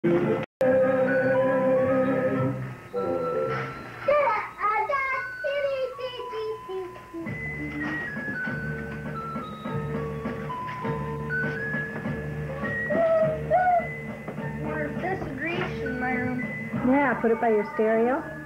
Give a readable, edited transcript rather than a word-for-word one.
This Greece in my room. Yeah, put it by your stereo.